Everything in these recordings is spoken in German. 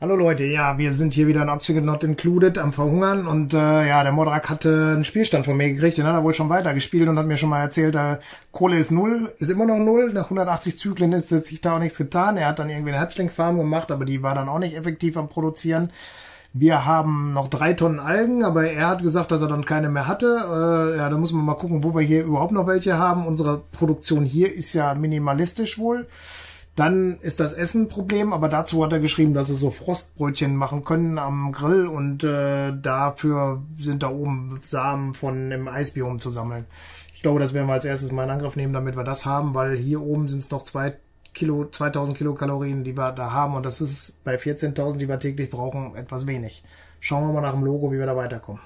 Hallo Leute, ja, wir sind hier wieder in Obstacle Not Included am Verhungern und ja, der Modrak hatte einen Spielstand von mir gekriegt, den hat er wohl schon weitergespielt und hat mir schon mal erzählt, Kohle ist null, ist immer noch null, nach 180 Zyklen ist sich da auch nichts getan. Er hat dann irgendwie eine Hatchling-Farm gemacht, aber die war dann auch nicht effektiv am Produzieren. Wir haben noch 3 Tonnen Algen, aber er hat gesagt, dass er dann keine mehr hatte. Ja, da muss man mal gucken, wo wir hier überhaupt noch welche haben. Unsere Produktion hier ist ja minimalistisch wohl. Dann ist das Essen ein Problem, aber dazu hat er geschrieben, dass sie so Frostbrötchen machen können am Grill und dafür sind da oben Samen von im Eisbiom zu sammeln. Ich glaube, das werden wir als erstes mal in Angriff nehmen, damit wir das haben, weil hier oben sind es noch 2000 Kilokalorien, die wir da haben und das ist bei 14.000, die wir täglich brauchen, etwas wenig. Schauen wir mal nach dem Logo, wie wir da weiterkommen.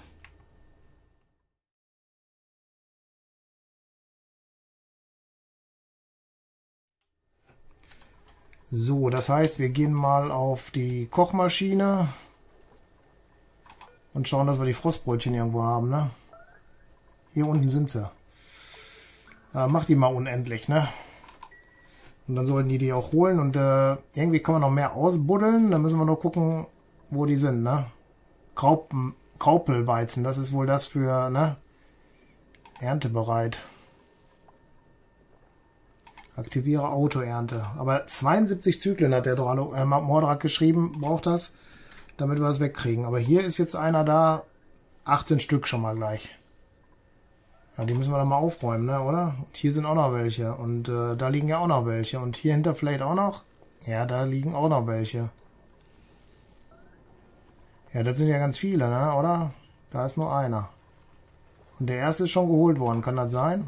So, das heißt, wir gehen mal auf die Kochmaschine und schauen, dass wir die Frostbrötchen irgendwo haben, ne? Hier unten sind sie. Ja, mach die mal unendlich, ne? Und dann sollten die auch holen und irgendwie kann man noch mehr ausbuddeln. Da müssen wir nur gucken, wo die sind, ne? Graupelweizen, das ist wohl das für, ne? Erntebereit. Aktiviere Autoernte. Aber 72 Zyklen hat der Modrak geschrieben, braucht das, damit wir das wegkriegen. Aber hier ist jetzt einer da, 18 Stück schon mal gleich. Ja, die müssen wir dann mal aufräumen, ne, oder? Und hier sind auch noch welche. Und da liegen ja auch noch welche. Und hier hinter vielleicht auch noch. Ja, da liegen auch noch welche. Ja, das sind ja ganz viele, ne, oder? Da ist nur einer. Und der erste ist schon geholt worden, kann das sein?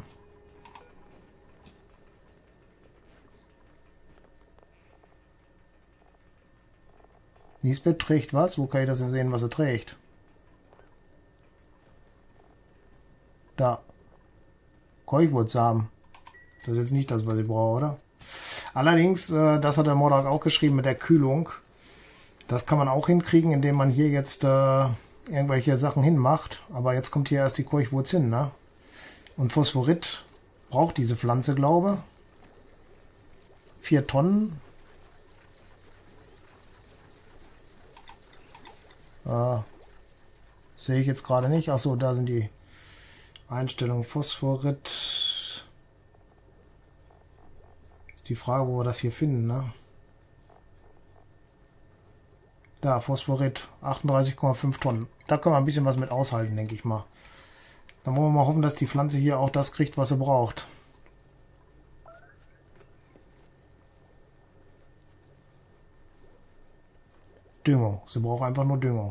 Lisbeth trägt was? Wo kann ich das denn sehen, was er trägt? Da. Keuchwurzsamen. Das ist jetzt nicht das, was ich brauche, oder? Allerdings, das hat der Modrak auch geschrieben mit der Kühlung. Das kann man auch hinkriegen, indem man hier jetzt irgendwelche Sachen hinmacht. Aber jetzt kommt hier erst die Keuchwurz hin, ne? Und Phosphorit braucht diese Pflanze, glaube ich. 4 Tonnen. Sehe ich jetzt gerade nicht. Achso, da sind die Einstellungen. Phosphorit. Ist die Frage, wo wir das hier finden, ne? Da, Phosphorit. 38,5 Tonnen. Da können wir ein bisschen was mit aushalten, denke ich mal. Dann wollen wir mal hoffen, dass die Pflanze hier auch das kriegt, was sie braucht. Düngung. Sie braucht einfach nur Düngung.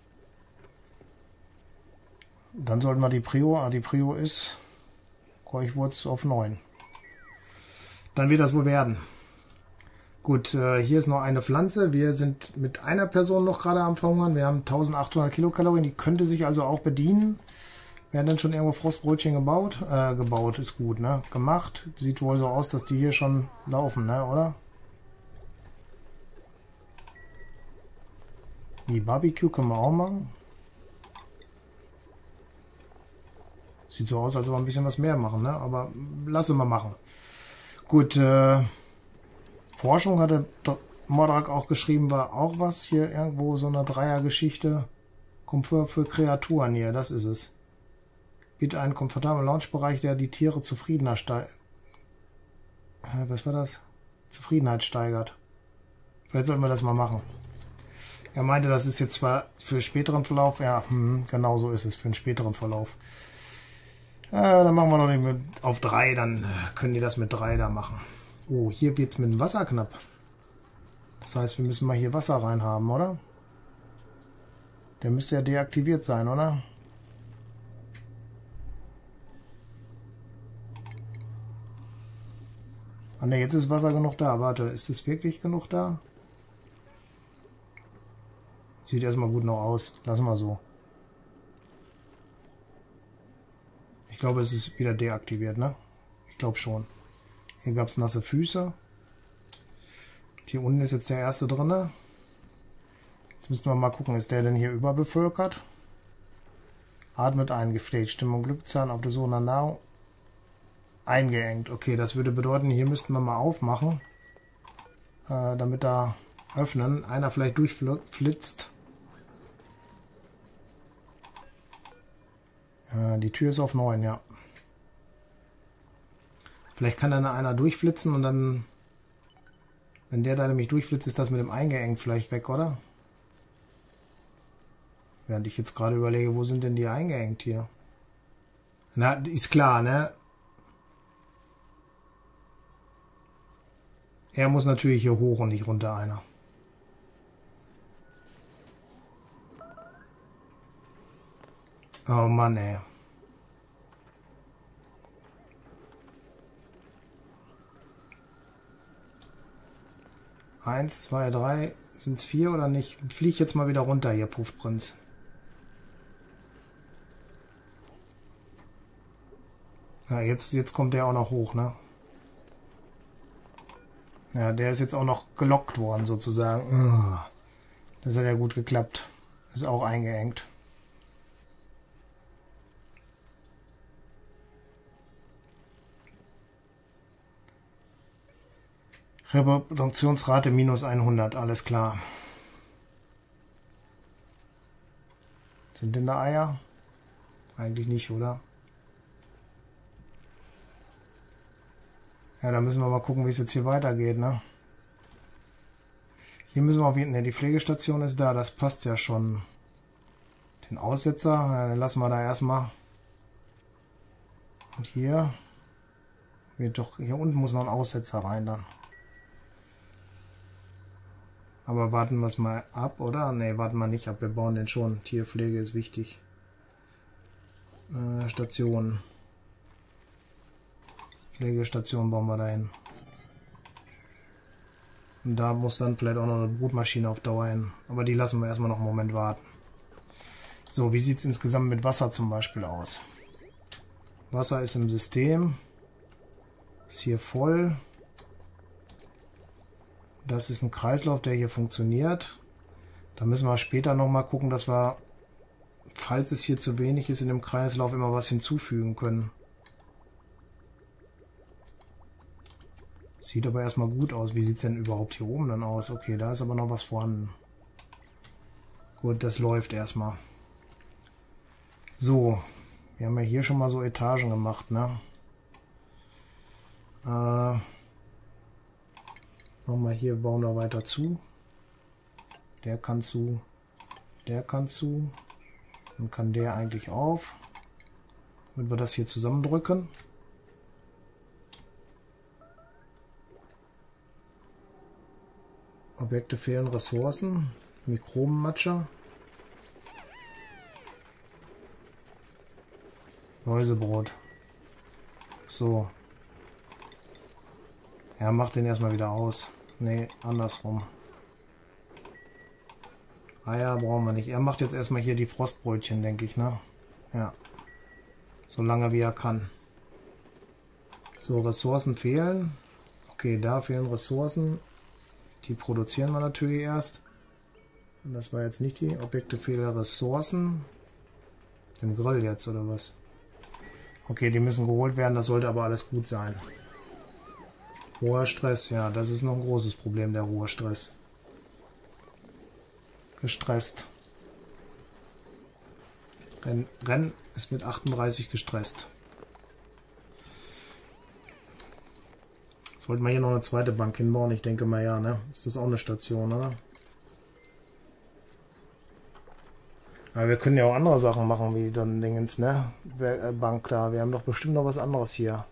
Dann sollten wir die Prio ist Keuchwurz auf 9. Dann wird das wohl werden. Gut, hier ist noch eine Pflanze. Wir sind mit einer Person noch gerade am Verhungern. Wir haben 1800 Kilokalorien. Die könnte sich also auch bedienen. Werden dann schon irgendwo Frostbrötchen gebaut? Gebaut ist gut, ne? Gemacht. Sieht wohl so aus, dass die hier schon laufen, ne? Oder? Die Barbecue können wir auch machen. Sieht so aus, als ob wir ein bisschen was mehr machen, ne? Aber lassen wir machen. Gut, Forschung hatte Modrak auch geschrieben, war auch was. Hier irgendwo so eine Dreiergeschichte. Komfort für Kreaturen hier, das ist es. Bietet einen komfortablen Launchbereich, der die Tiere zufriedener steigert. Was war das? Zufriedenheit steigert. Vielleicht sollten wir das mal machen. Er meinte, das ist jetzt zwar für späteren Verlauf, ja, genau so ist es, für einen späteren Verlauf. Dann machen wir noch nicht mit auf 3, dann können die das mit 3 da machen. Oh, hier wird es mit dem Wasser knapp. Das heißt, wir müssen mal hier Wasser reinhaben, oder? Der müsste ja deaktiviert sein, oder? Ah ne, jetzt ist Wasser genug da. Warte, ist es wirklich genug da? Sieht erstmal gut noch aus. Lassen wir so. Ich glaube, es ist wieder deaktiviert, ne? Ich glaube schon. Hier gab es nasse Füße. Hier unten ist jetzt der erste drin. Jetzt müssen wir mal gucken, ist der denn hier überbevölkert? Atmet eingepflegt. Stimmung Glückzahn auf der Suche nach Nahrung. Eingeengt. Okay, das würde bedeuten, hier müssten wir mal aufmachen, damit da öffnen. Einer vielleicht durchflitzt. Die Tür ist auf 9, ja. Vielleicht kann dann einer durchflitzen und dann, wenn der da nämlich durchflitzt, ist das mit dem eingeengt vielleicht weg, oder? Während ich jetzt gerade überlege, wo sind denn die eingeengt hier? Na, ist klar, ne? Er muss natürlich hier hoch und nicht runter, einer. Oh Mann, ey. Eins, zwei, drei. Sind es 4 oder nicht? Flieg jetzt mal wieder runter hier, Puffprinz. Ja, jetzt kommt der auch noch hoch, ne? Ja, der ist jetzt auch noch gelockt worden, sozusagen. Das hat ja gut geklappt. Ist auch eingeengt. Reproduktionsrate minus 100, alles klar. Sind denn da Eier? Eigentlich nicht, oder? Ja, da müssen wir mal gucken, wie es jetzt hier weitergeht, ne? Hier müssen wir auf jeden Fall... Ne, die Pflegestation ist da, das passt ja schon. Den Aussetzer, ja, den lassen wir da erstmal. Und hier... Hier unten muss noch ein Aussetzer rein dann. Aber warten wir es mal ab, oder? Ne, warten wir nicht ab, wir bauen den schon. Tierpflege ist wichtig. Station. Pflegestation bauen wir dahin. Und da muss dann vielleicht auch noch eine Brutmaschine auf Dauer hin. Aber die lassen wir erstmal noch einen Moment warten. So, wie sieht es insgesamt mit Wasser zum Beispiel aus? Wasser ist im System. Ist hier voll. Das ist ein Kreislauf, der hier funktioniert. Da müssen wir später nochmal gucken, dass wir, falls es hier zu wenig ist, in dem Kreislauf immer was hinzufügen können. Sieht aber erstmal gut aus. Wie sieht es denn überhaupt hier oben dann aus? Okay, da ist aber noch was vorhanden. Gut, das läuft erstmal. So, wir haben ja hier schon mal so Etagen gemacht, ne? Nochmal hier, bauen wir weiter zu. Der kann zu. Der kann zu. Dann kann der eigentlich auf. Damit wir das hier zusammendrücken. Objekte fehlen Ressourcen. Mikrobenmatscher. Mäusebrot. So. Ja, mach den erstmal wieder aus. Nee, andersrum. Eier brauchen wir nicht. Er macht jetzt erstmal hier die Frostbrötchen, denke ich, ne? Ja. So lange wie er kann. So, Ressourcen fehlen. Okay, da fehlen Ressourcen. Die produzieren wir natürlich erst. Und das war jetzt nicht die Objekte fehlen Ressourcen. Im Grill jetzt, oder was? Okay, die müssen geholt werden. Das sollte aber alles gut sein. Hoher Stress, ja, das ist noch ein großes Problem, der hohe Stress. Gestresst. Renn ist mit 38 gestresst. Jetzt wollten wir hier noch eine zweite Bank hinbauen. Ich denke mal ja, ne? Ist das auch eine Station, oder? Aber wir können ja auch andere Sachen machen, wie dann Dingens, ne? Bank da. Wir haben doch bestimmt noch was anderes hier.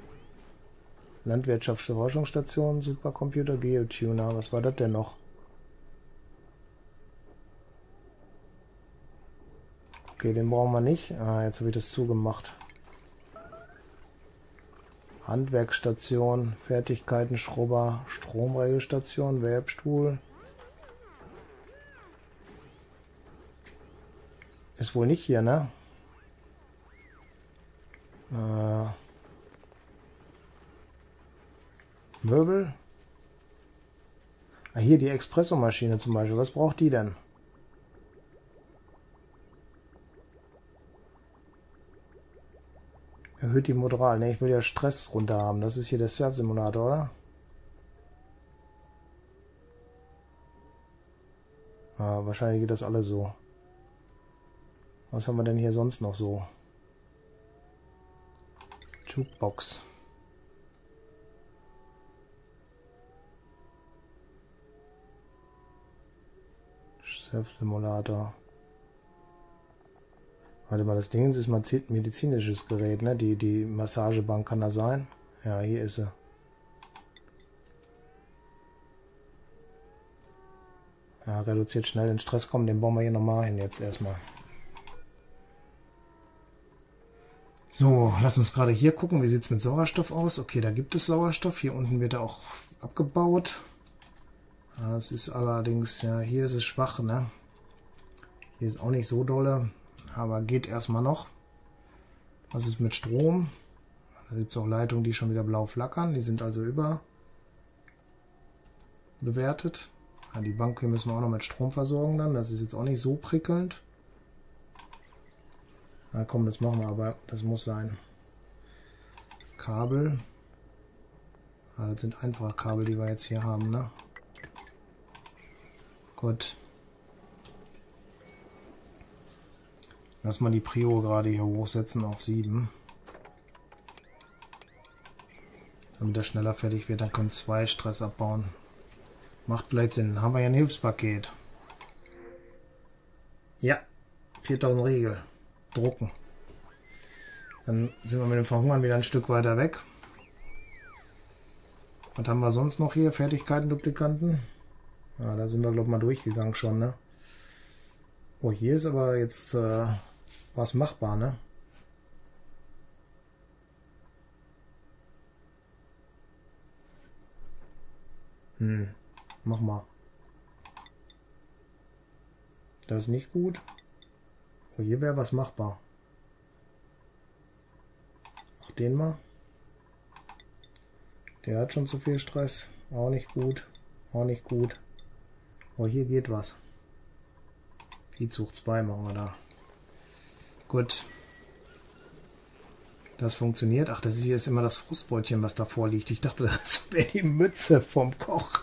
Landwirtschaftsforschungsstation, Supercomputer, Geotuner. Was war das denn noch? Okay, den brauchen wir nicht. Ah, jetzt habe ich das zugemacht. Handwerksstation, Fertigkeiten, Schrubber, Stromregelstation, Webstuhl. Ist wohl nicht hier, ne? Möbel. Ah, hier die Espressomaschine zum Beispiel. Was braucht die denn? Erhöht die Moral. Ne, ich will ja Stress runter haben. Das ist hier der Surf-Simulator, oder? Ja, wahrscheinlich geht das alles so. Was haben wir denn hier sonst noch so? Jukebox. Surf-Simulator. Warte mal, das Ding ist mal medizinisches Gerät, ne? Die Massagebank kann da sein. Ja, hier ist sie. Ja, reduziert schnell den Stress. Komm, den bauen wir hier nochmal hin jetzt erstmal. So, lass uns gerade hier gucken, wie sieht es mit Sauerstoff aus. Okay, da gibt es Sauerstoff. Hier unten wird er auch abgebaut. Ja, es ist allerdings, ja, hier ist es schwach, ne? Hier ist auch nicht so dolle, aber geht erstmal noch. Was ist mit Strom? Da gibt es auch Leitungen, die schon wieder blau flackern. Die sind also überbewertet. Ja, die Bank hier müssen wir auch noch mit Strom versorgen dann. Das ist jetzt auch nicht so prickelnd. Na komm, das machen wir, aber das muss sein. Kabel. Ja, das sind einfache Kabel, die wir jetzt hier haben, ne? Gut. Lass mal die Prio gerade hier hochsetzen auf 7. Damit er schneller fertig wird, dann können 2 Stress abbauen. Macht vielleicht Sinn. Haben wir ja ein Hilfspaket. Ja, 4000 Riegel. Drucken. Dann sind wir mit dem Verhungern wieder ein Stück weiter weg. Was haben wir sonst noch hier? Fertigkeiten, Duplikanten. Ja, da sind wir, glaube ich, mal durchgegangen schon, ne? Oh, hier ist aber jetzt was machbar, ne? Mach mal. Das ist nicht gut. Oh, hier wäre was machbar. Mach den mal. Der hat schon zu viel Stress. Auch nicht gut. Auch nicht gut. Oh, hier geht was. Viehzucht 2 machen wir da. Gut. Das funktioniert. Ach, das hier ist immer das Frustbeutchen, was davor liegt. Ich dachte, das wäre die Mütze vom Koch.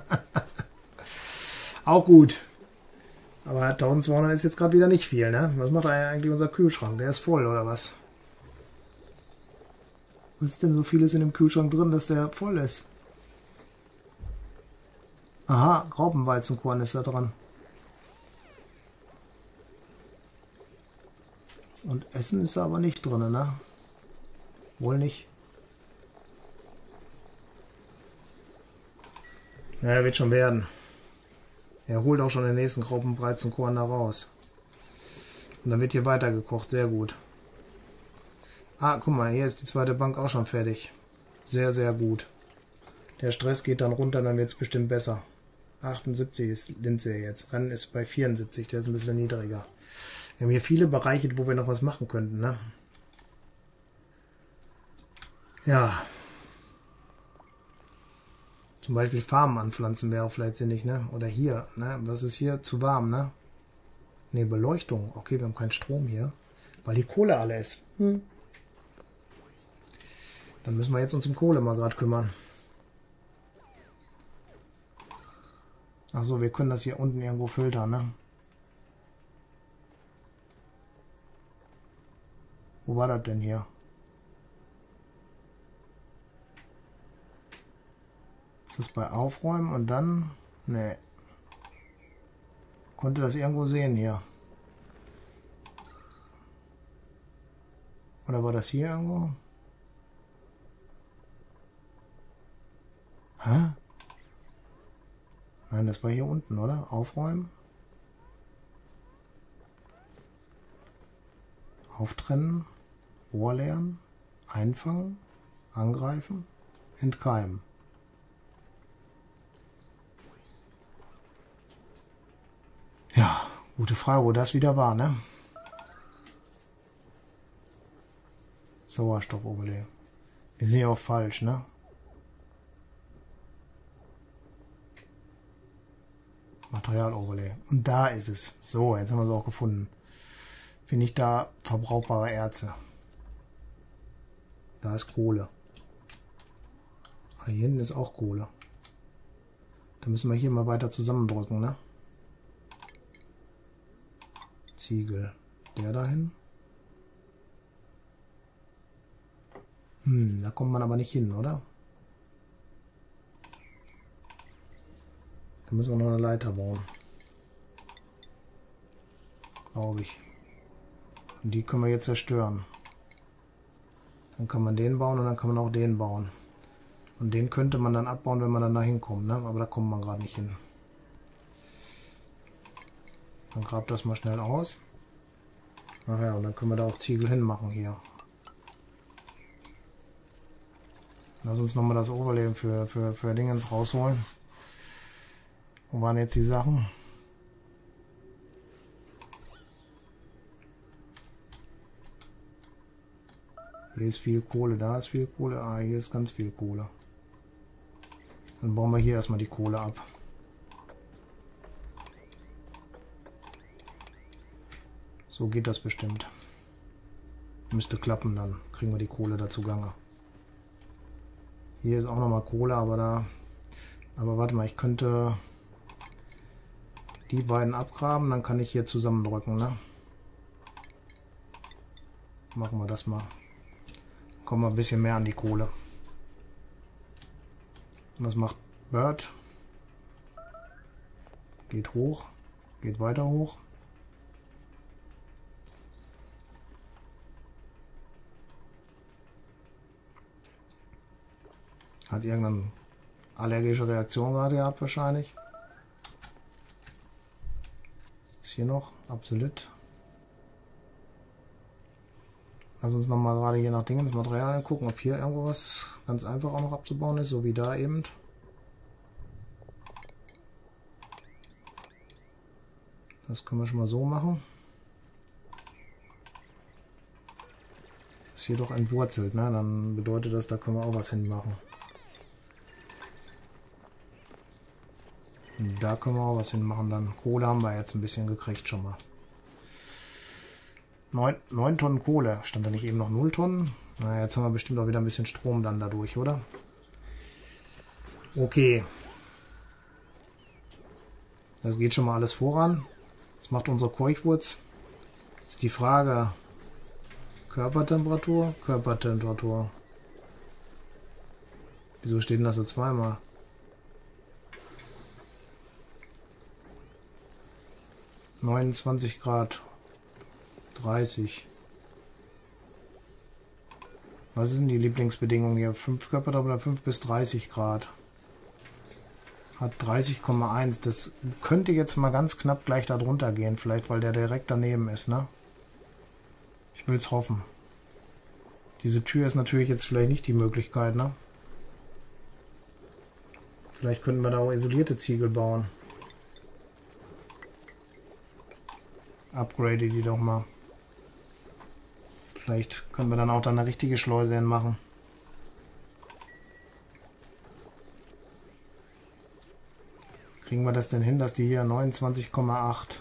Auch gut. Aber 1200 ist jetzt gerade wieder nicht viel, ne? Was macht eigentlich unser Kühlschrank? Der ist voll, oder was? Was ist denn so vieles in dem Kühlschrank drin, dass der voll ist? Aha, Graupenweizenkorn ist da dran. Und Essen ist da aber nicht drin, ne? Wohl nicht. Naja, wird schon werden. Er holt auch schon den nächsten Graupenweizenkorn da raus. Und dann wird hier weitergekocht. Sehr gut. Ah, guck mal, hier ist die zweite Bank auch schon fertig. Sehr, sehr gut. Der Stress geht dann runter, dann wird es bestimmt besser. 78 ist Lindsay jetzt. Rennen ist bei 74, der ist ein bisschen niedriger. Wir haben hier viele Bereiche, wo wir noch was machen könnten, ne? Ja. Zum Beispiel Farmen anpflanzen wäre auch vielleicht sinnig, ne? Oder hier, ne? Was ist hier? Zu warm, ne? Ne, Beleuchtung. Okay, wir haben keinen Strom hier. Weil die Kohle alle ist. Dann müssen wir jetzt uns um Kohle mal gerade kümmern. Achso, wir können das hier unten irgendwo filtern, ne? Wo war das denn hier? Ist das bei Aufräumen und dann? Ne. Konnte das irgendwo sehen hier? Oder war das hier irgendwo? Hä? Nein, das war hier unten, oder? Aufräumen. Auftrennen. Rohr leeren. Einfangen. Angreifen. Entkeimen. Ja, gute Frage, wo das wieder war, ne? Sauerstoffoberlay. Wir sind ja auch falsch, ne? Materialoverlay. Und da ist es. So, jetzt haben wir es auch gefunden. Finde ich da verbrauchbare Erze. Da ist Kohle. Ah, hier hinten ist auch Kohle. Da müssen wir hier mal weiter zusammendrücken, ne? Ziegel. Der dahin. Da kommt man aber nicht hin, oder? Da müssen wir noch eine Leiter bauen. Glaube ich. Und die können wir jetzt zerstören. Dann kann man den bauen und dann kann man auch den bauen. Und den könnte man dann abbauen, wenn man dann da hinkommt, ne? Aber da kommt man gerade nicht hin. Dann grabt das mal schnell aus. Ach ja, und dann können wir da auch Ziegel hinmachen hier. Lass uns nochmal das Overleben für Dingens rausholen. Wo waren jetzt die Sachen? Hier ist viel Kohle, da ist viel Kohle. Ah, hier ist ganz viel Kohle. Dann bauen wir hier erstmal die Kohle ab. So geht das bestimmt. Müsste klappen, dann kriegen wir die Kohle dazu Gange. Hier ist auch nochmal Kohle, aber da... Aber warte mal, ich könnte die beiden abgraben, dann kann ich hier zusammendrücken, ne? Machen wir das mal. Kommen wir ein bisschen mehr an die Kohle. Und was macht Bird? Geht hoch, geht weiter hoch. Hat irgendeine allergische Reaktion gerade gehabt wahrscheinlich. Ist hier noch Absolut. Lass uns noch mal gerade hier nach Dingen ins Material gucken, ob hier irgendwo was ganz einfach auch noch abzubauen ist, so wie da eben. Das können wir schon mal so machen. Ist hier doch entwurzelt, ne? Dann bedeutet das, da können wir auch was hinmachen. Und da können wir auch was hinmachen. Dann Kohle haben wir jetzt ein bisschen gekriegt schon mal. 9 Tonnen Kohle. Stand da nicht eben noch 0 Tonnen? Na, jetzt haben wir bestimmt auch wieder ein bisschen Strom dann dadurch, oder? Okay. Das geht schon mal alles voran. Das macht unsere Keuchwurz. Jetzt die Frage. Körpertemperatur? Körpertemperatur. Wieso steht denn das so zweimal? Grad. 30. Was ist denn die Lieblingsbedingung hier? 5 Körpertemperatur, 5 bis 30 Grad. Hat 30,1. Das könnte jetzt mal ganz knapp gleich da drunter gehen. Vielleicht, weil der direkt daneben ist, ne? Ich will es hoffen. Diese Tür ist natürlich jetzt vielleicht nicht die Möglichkeit, ne? Vielleicht könnten wir da auch isolierte Ziegel bauen. Upgrade die doch mal. Vielleicht können wir dann auch da eine richtige Schleuse hinmachen. Kriegen wir das denn hin, dass die hier 29,8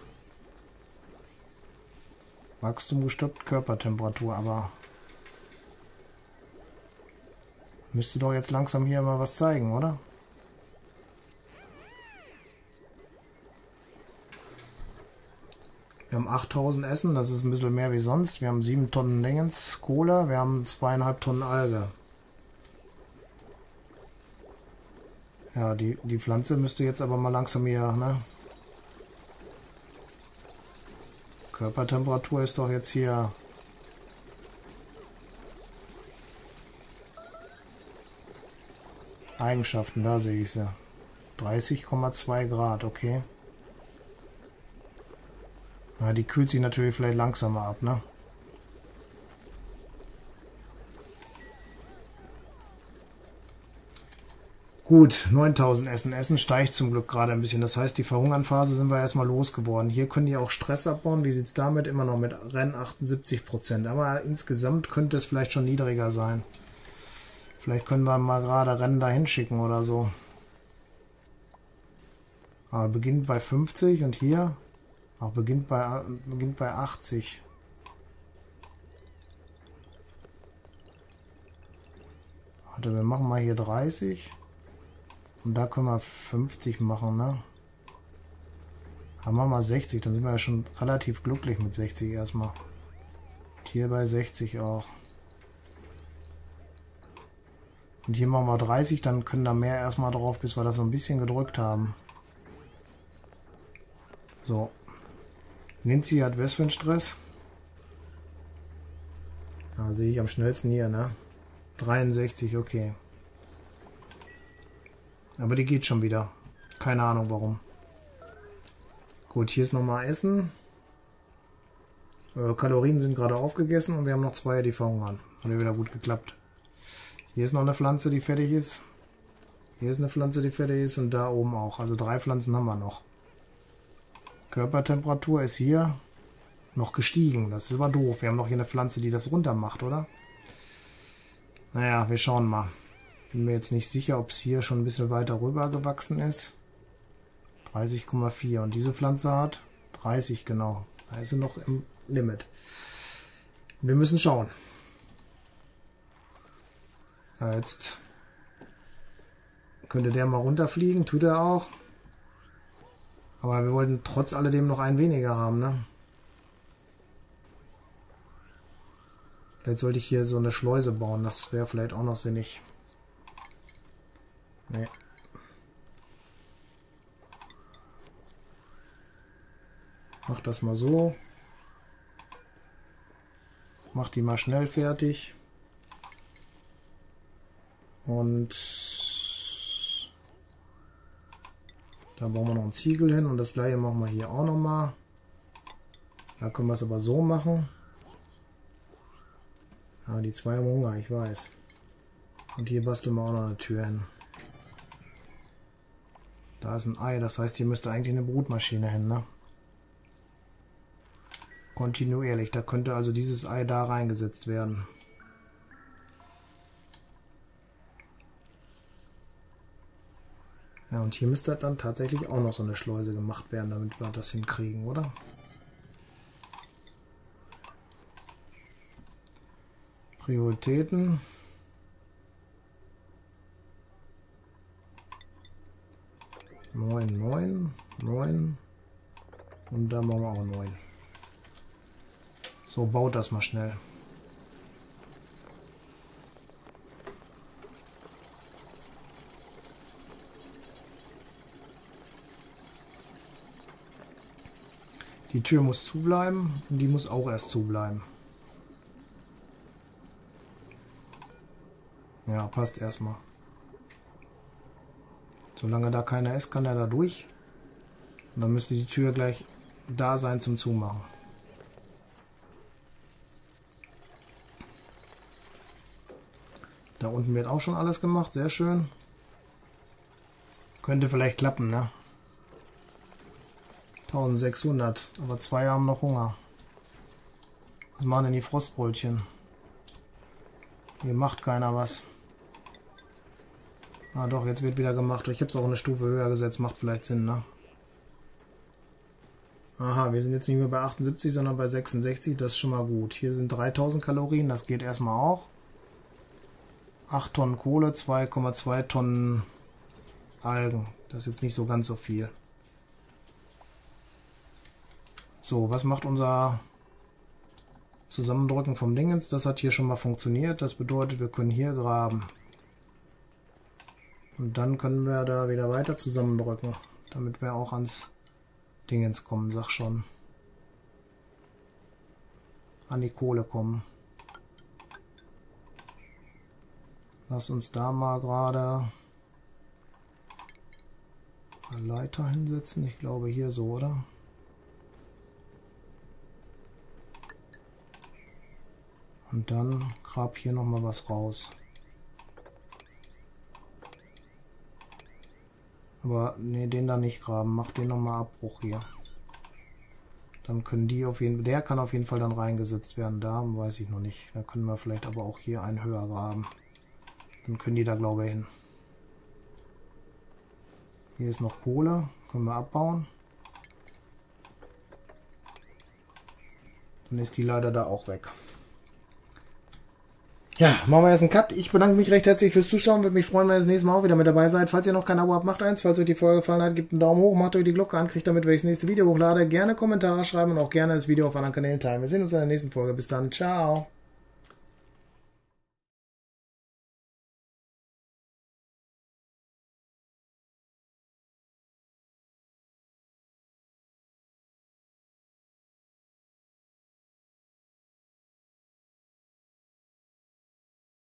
Wachstum gestoppt, Körpertemperatur, aber müsste doch jetzt langsam hier mal was zeigen, oder? Wir haben 8000 Essen, das ist ein bisschen mehr wie sonst. Wir haben 7 Tonnen Dingens Kohle, wir haben 2,5 Tonnen Alge. Ja, die Pflanze müsste jetzt aber mal langsam hier, ne? Körpertemperatur ist doch jetzt hier Eigenschaften, da sehe ich sie. 30,2 Grad, okay. Ja, die kühlt sich natürlich vielleicht langsamer ab, ne? Gut, 9000 Essen. Essen steigt zum Glück gerade ein bisschen. Das heißt, die Verhungernphase sind wir erstmal losgeworden. Hier können die auch Stress abbauen. Wie sieht es damit? Immer noch mit Rennen 78%. Aber insgesamt könnte es vielleicht schon niedriger sein. Vielleicht können wir mal gerade Rennen dahin schicken oder so. Aber beginnt bei 50 und hier auch beginnt bei 80. Warte, wir machen mal hier 30. Und da können wir 50 machen, ne? Haben wir mal 60, dann sind wir ja schon relativ glücklich mit 60 erstmal. Und hier bei 60 auch. Und hier machen wir 30, dann können da mehr erstmal drauf, bis wir das so ein bisschen gedrückt haben. So. Ninzi hat Westwindstress. Ja, sehe ich am schnellsten hier, ne? 63, okay. Aber die geht schon wieder. Keine Ahnung warum. Gut, hier ist nochmal Essen. Kalorien sind gerade aufgegessen und wir haben noch 2, die verhungern. Hat ja wieder gut geklappt. Hier ist noch eine Pflanze, die fertig ist. Hier ist eine Pflanze, die fertig ist und da oben auch. Also 3 Pflanzen haben wir noch. Körpertemperatur ist hier noch gestiegen. Das ist aber doof. Wir haben noch hier eine Pflanze, die das runter macht, oder? Naja, wir schauen mal. Bin mir jetzt nicht sicher, ob es hier schon ein bisschen weiter rüber gewachsen ist. 30,4 und diese Pflanze hat 30, genau. Da ist sie noch im Limit. Wir müssen schauen. Ja, jetzt könnte der mal runterfliegen, tut er auch. Aber wir wollten trotz alledem noch einen weniger haben, ne? Vielleicht sollte ich hier so eine Schleuse bauen, das wäre vielleicht auch noch sinnig. Nee. Mach das mal so. Mach die mal schnell fertig. Und da bauen wir noch einen Ziegel hin und das gleiche machen wir hier auch nochmal. Da können wir es aber so machen. Ja, die 2 haben Hunger, ich weiß. Und hier basteln wir auch noch eine Tür hin. Da ist ein Ei, das heißt, hier müsste eigentlich eine Brutmaschine hin, ne? Kontinuierlich, da könnte also dieses Ei da reingesetzt werden. Ja, und hier müsste dann tatsächlich auch noch so eine Schleuse gemacht werden, damit wir das hinkriegen, oder? Prioritäten. Neun. Und da machen wir auch 9. So, baut das mal schnell. Die Tür muss zubleiben und die muss auch erst zubleiben. Ja, passt erstmal. Solange da keiner ist, kann er da durch. Und dann müsste die Tür gleich da sein zum Zumachen. Da unten wird auch schon alles gemacht, sehr schön. Könnte vielleicht klappen, ne? 1600, aber 2 haben noch Hunger. Was machen denn die Frostbrötchen? Hier macht keiner was. Ah doch, jetzt wird wieder gemacht. Ich habe es auch eine Stufe höher gesetzt, macht vielleicht Sinn, ne? Aha, wir sind jetzt nicht mehr bei 78, sondern bei 66, das ist schon mal gut. Hier sind 3000 Kalorien, das geht erstmal auch. 8 Tonnen Kohle, 2,2 Tonnen Algen. Das ist jetzt nicht so ganz so viel. So, was macht unser Zusammendrücken vom Dingens? Das hat hier schon mal funktioniert. Das bedeutet, wir können hier graben. Und dann können wir da wieder weiter zusammendrücken, damit wir auch ans Dingens kommen, sag schon. An die Kohle kommen. Lass uns da mal gerade eine Leiter hinsetzen. Ich glaube hier so, oder? Und dann grab hier noch mal was raus. Aber nee, den da nicht graben. Mach den noch mal Abbruch hier. Dann können die auf jeden Fall, der kann auf jeden Fall dann reingesetzt werden. Da weiß ich noch nicht. Da können wir vielleicht aber auch hier einen höher graben. Dann können die da, glaube ich, hin. Hier ist noch Kohle. Können wir abbauen. Dann ist die leider da auch weg. Ja, machen wir jetzt einen Cut. Ich bedanke mich recht herzlich fürs Zuschauen. Würde mich freuen, wenn ihr das nächste Mal auch wieder mit dabei seid. Falls ihr noch kein Abo habt, macht eins. Falls euch die Folge gefallen hat, gebt einen Daumen hoch, macht euch die Glocke an, kriegt damit, wenn ich das nächste Video hochlade. Gerne Kommentare schreiben und auch gerne das Video auf anderen Kanälen teilen. Wir sehen uns in der nächsten Folge. Bis dann. Ciao.